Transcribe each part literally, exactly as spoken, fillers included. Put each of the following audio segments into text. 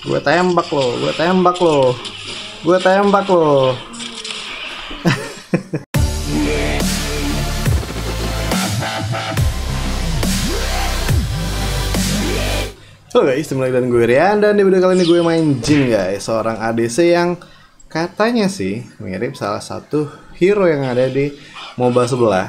Gue tembak lo, gue tembak lo, gue tembak lo. Halo guys, kembali dengan gue Rian, dan di video kali ini gue main Jin guys, seorang A D C yang katanya sih mirip salah satu hero yang ada di MOBA sebelah.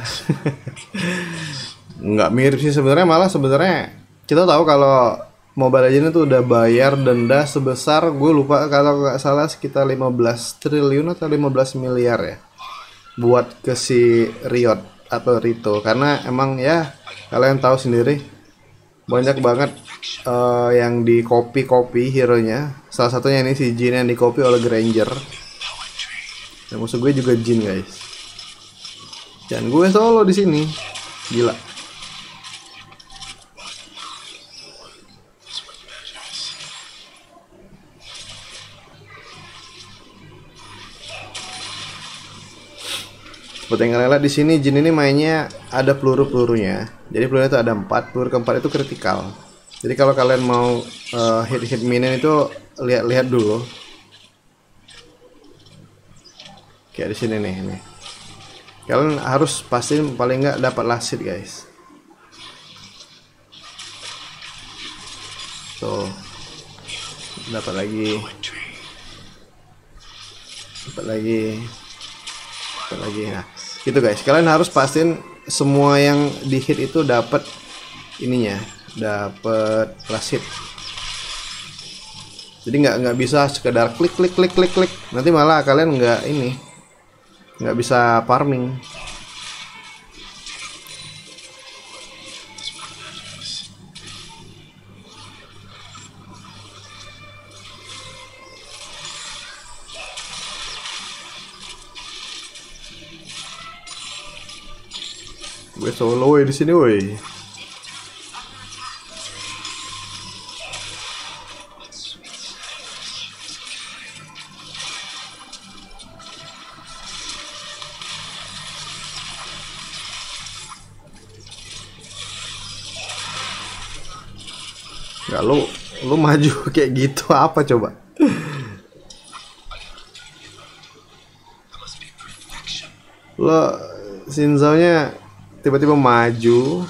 Nggak mirip sih sebenarnya, malah sebenarnya kita tahu kalau Mobile Legends itu udah bayar denda sebesar, gue lupa kalau nggak salah sekitar lima belas triliun atau lima belas miliar ya, buat ke si Riot atau Rito, karena emang ya kalian tahu sendiri banyak banget uh, yang di copy-copy hero-nya. Salah satunya ini si Jin yang di copy oleh Granger. Dan musuh gue juga Jin guys. Dan gue solo di sini. Gila. Buat yang kalian lihat di sini, Jin ini mainnya ada peluru-pelurunya. Jadi pelurunya itu ada empat, peluru keempat itu kritikal. Jadi kalau kalian mau uh, hit-hit minion itu lihat-lihat dulu. Kayak di sini nih, nih. Kalian harus pasti paling nggak dapat lasit guys. Tuh, dapat lagi, dapat lagi, dapat lagi. Nah, gitu guys. Kalian harus pastiin semua yang di hit itu dapat ininya, dapat lasit. Jadi nggak nggak bisa sekedar klik klik klik klik klik. Nanti malah kalian nggak ini, nggak bisa farming. Gue solo woy di sini woy. Gak, lu lu maju kayak gitu apa coba? Lo Sinzao-nya tiba-tiba maju.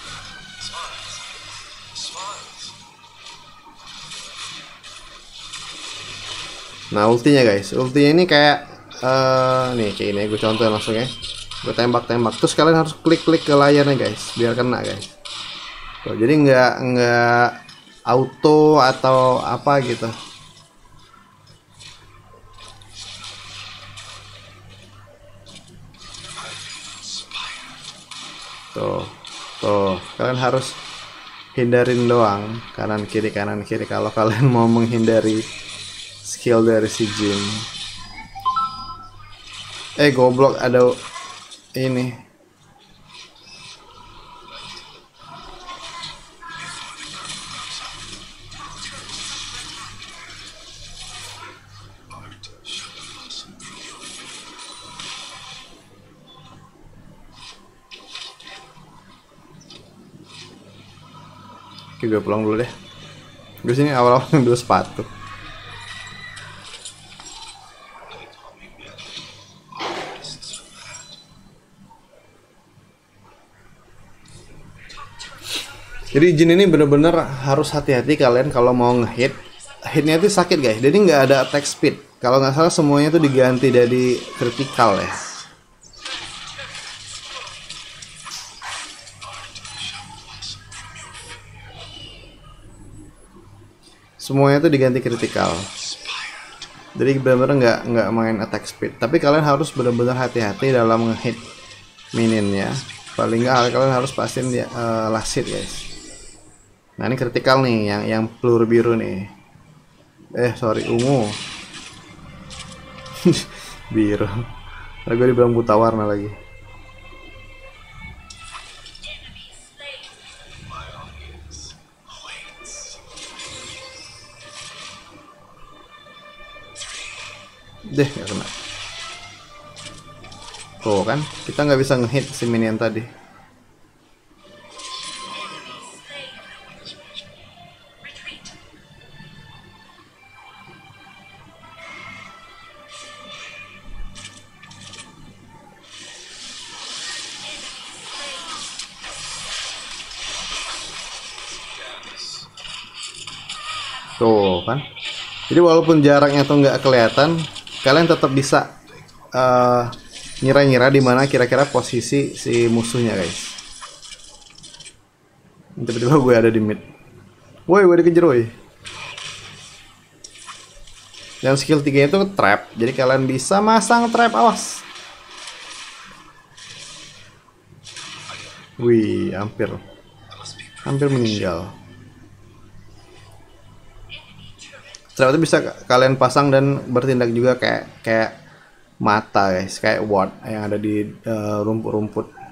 Nah ultinya guys, ultinya ini kayak uh, nih kayak ini, gue contohin langsung ya. Gue tembak-tembak, terus kalian harus klik-klik ke layarnya guys, biar kena guys. Tuh, jadi nggak nggak auto atau apa gitu. Tuh, tuh, kalian harus hindarin doang kanan kiri kanan kiri kalau kalian mau menghindari skill dari si Jin. Eh goblok, ada ini. Oke, gue pulang dulu deh. Gue sini awal-awal ngambil sepatu. Jadi Jin ini bener-bener harus hati-hati kalian kalau mau ngehit. Hitnya itu sakit guys. Jadi nggak ada attack speed. Kalau nggak salah semuanya itu diganti dari critical ya. Semuanya itu diganti critical. Jadi benar-benar nggak nggak main attack speed. Tapi kalian harus benar-benar hati-hati dalam ngehit minionnya. Paling nggak kalian harus pastiin dia uh, lasit guys. Nah ini critical nih, yang yang peluru biru nih. Eh sorry, ungu. Biru. Nah, gue dibilang buta warna lagi. Deh gak kena. Tuh kan, kita nggak bisa ngehit si minion tadi. Tuh kan. Jadi walaupun jaraknya tuh nggak kelihatan, kalian tetap bisa uh, ngira-ngira di mana kira-kira posisi si musuhnya guys. Tiba-tiba gue ada di mid. Woi, gue dikejar woi. Dan skill tiga itu trap. Jadi kalian bisa masang trap, awas. Wih, hampir. Hampir meninggal. Trap itu bisa kalian pasang dan bertindak juga kayak kayak mata guys, kayak ward yang ada di rumput-rumput. Uh,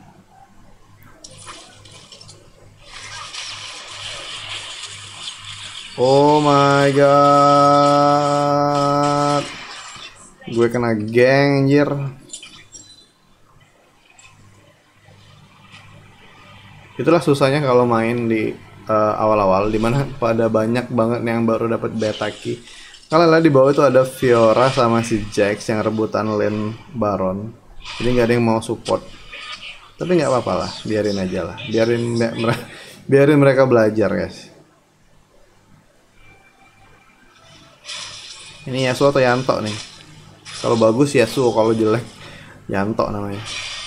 oh my god, gue kena geng anjir. Itulah susahnya kalau main di awal-awal, uh, dimana pada banyak banget yang baru dapat beta key. Kalau lihat di bawah itu ada Fiora sama si Jax yang rebutan lane Baron. Jadi nggak ada yang mau support. Tapi nggak apa-apa lah, biarin aja lah, biarin biarin mereka belajar guys. Ini Yasuo atau Yanto nih? Kalau bagus Yasuo, kalau jelek Yanto namanya.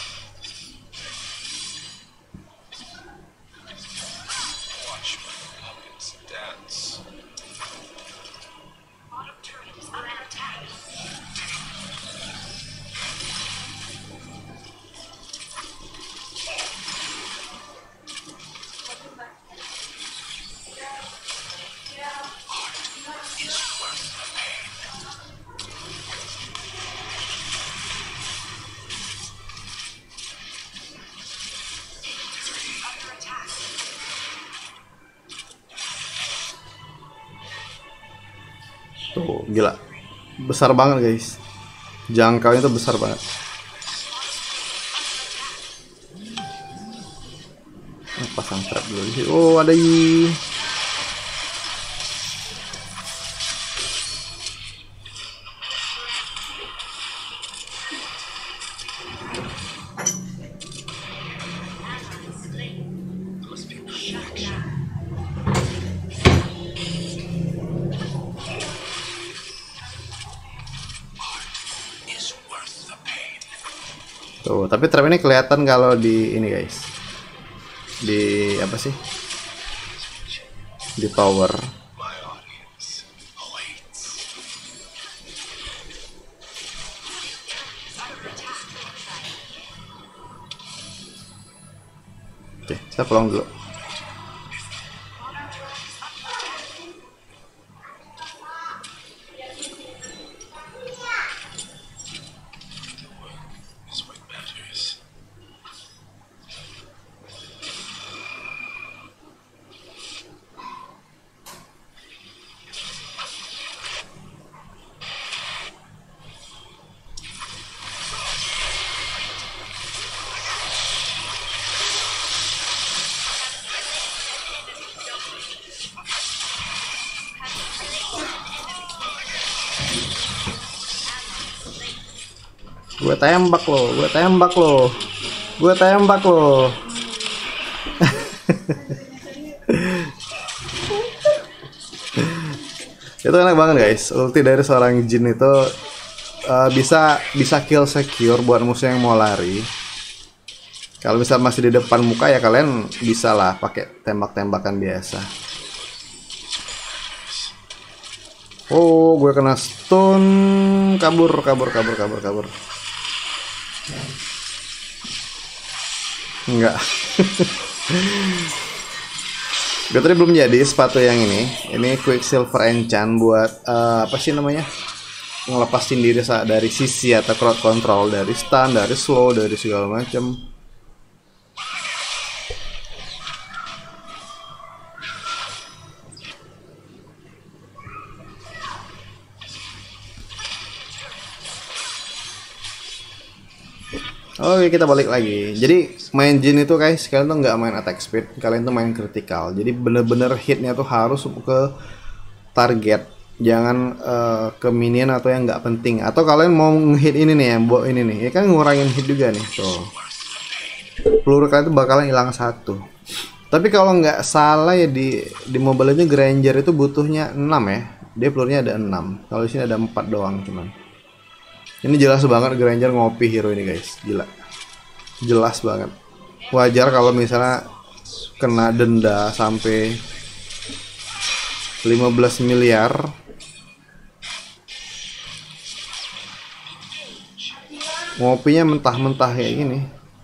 Tuh, gila. Besar banget, guys. Jangkauannya tuh besar banget. Pasang trap dulu. Oh, ada i. Tuh, tapi trap ini kelihatan kalau di ini guys. Di apa sih? Di tower. Oke, kita pulang dulu. Gue tembak lo, gue tembak lo, gue tembak lo. Itu enak banget guys, ulti dari seorang Jhin itu uh, bisa bisa kill secure buat musuh yang mau lari. Kalau misal masih di depan muka ya kalian bisa lah pakai tembak-tembakan biasa. Oh, gue kena stun, kabur, kabur, kabur, kabur, kabur. Enggak. Gue tadi belum jadi sepatu yang ini. Ini Quicksilver Enchant buat uh, apa sih namanya? Ngelepasin diri dari sisi atau crowd control, dari stun, dari slow, dari segala macam. Oke, kita balik lagi. Jadi main Jhin itu guys, kalian tuh nggak main attack speed, kalian tuh main critical. Jadi bener-bener hitnya tuh harus ke target, jangan uh, ke minion atau yang nggak penting. Atau kalian mau ngehit ini nih, yang bawa ini nih, ya kan ngurangin hit juga nih. Tuh, peluru kalian tuh bakalan hilang satu. Tapi kalau nggak salah ya di di Mobile Legends Granger itu butuhnya enam ya. Dia pelurunya ada enam. Kalau di sini ada empat doang cuman. Ini jelas banget Granger ngopi hero ini guys. Gila. Jelas banget. Wajar kalau misalnya kena denda sampai lima belas miliar. Ngopinya mentah-mentah kayak gini.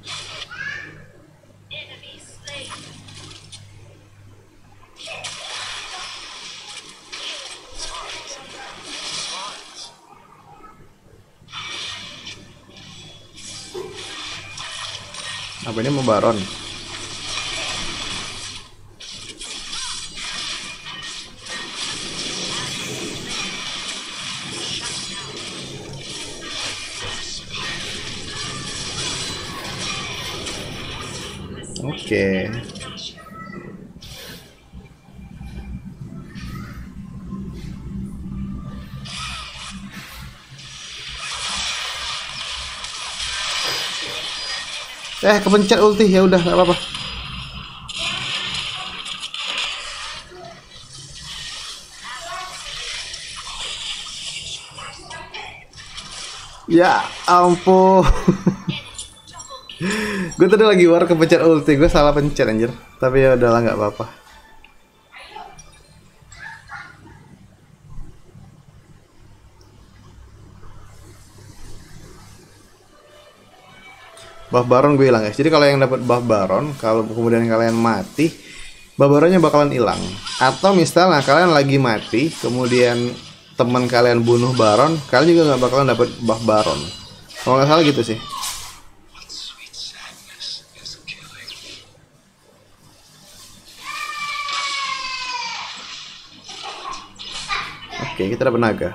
Apa ini mau Baron? Oke. Eh, kepencet ulti, ya udah nggak apa-apa. Ya ampun. Gue tadi lagi war kepencet ulti, gue salah pencet anjir. Tapi ya udahlah nggak apa-apa. Buff Baron gue hilang guys. Jadi kalau yang dapat buff Baron, kalau kemudian kalian mati, buff Baronnya bakalan hilang. Atau misalnya kalian lagi mati, kemudian teman kalian bunuh Baron, kalian juga nggak bakalan dapat buff Baron. Kalau nggak salah gitu sih. Oke, kita dapat naga.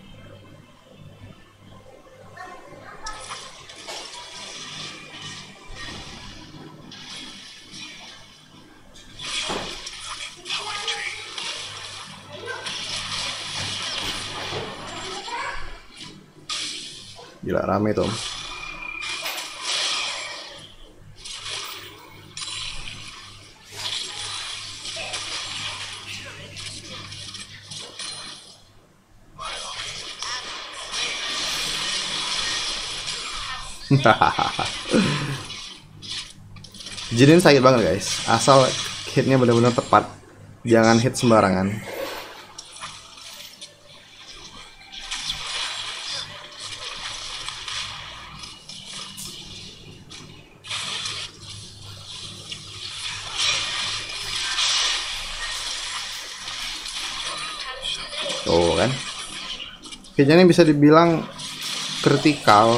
Gila rame tuh. Jin ini sakit banget guys. Asal hitnya benar-benar tepat. Jangan hit sembarangan. Tuh kan, kayaknya ini bisa dibilang vertikal.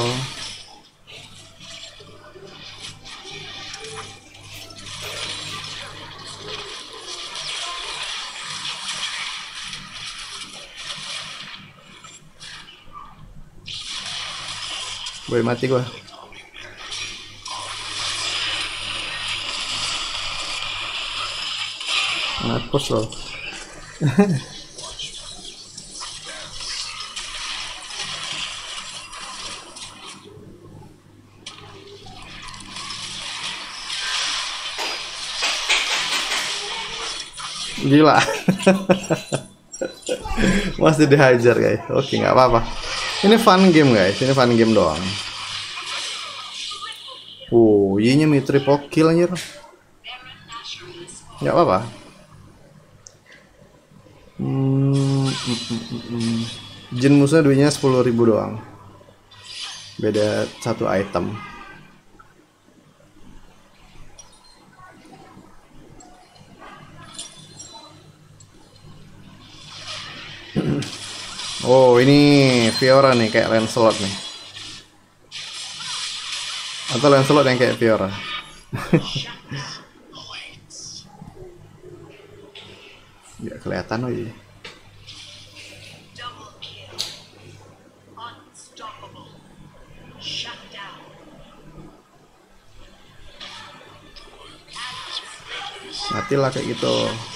Boleh mati gua. Ngapus loh. Gila. Masih dihajar guys. Oke, nggak apa-apa. Ini fun game guys. Ini fun game doang. Uh, yinya mi triple kill anjir. Nggak apa-apa. Hmm, mm, mm, mm, mm. Jin musuhnya duitnya sepuluh ribu doang. Beda satu item. Oh, ini Fiora nih kayak Lancelot nih. Atau Lancelot yang kayak Fiora. Nggak kelihatan lagi. Matilah kayak gitu.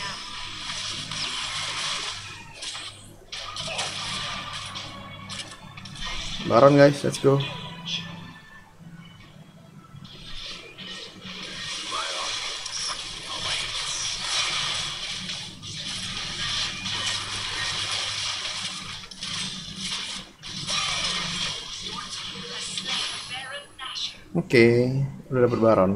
Baron guys, let's go. Oke, udah dapet Baron.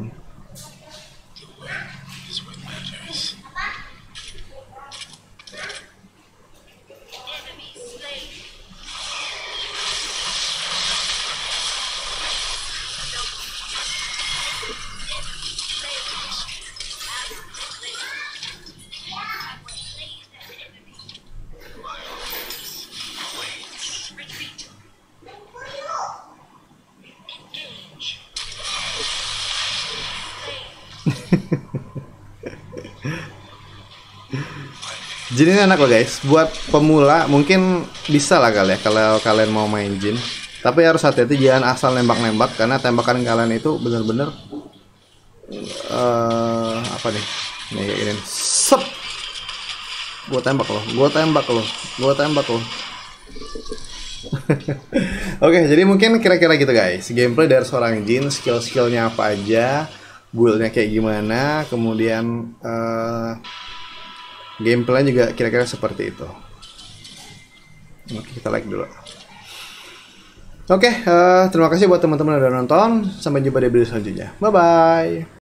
Jin ini enak loh guys, buat pemula mungkin bisa lah kali ya kalau kalian mau main Jin. Tapi harus hati-hati, jangan asal nembak-nembak karena tembakan kalian itu bener-bener uh, apa nih? Nih kayak gini. Sep. Gua tembak loh, gua tembak loh, gua tembak loh. Oke, jadi mungkin kira-kira gitu guys. Gameplay dari seorang Jin, skill-skillnya apa aja, build-nya kayak gimana, kemudian uh, gameplay juga kira-kira seperti itu. Oke, kita like dulu. Oke, uh, terima kasih buat teman-teman yang udah nonton. Sampai jumpa di video selanjutnya. Bye-bye.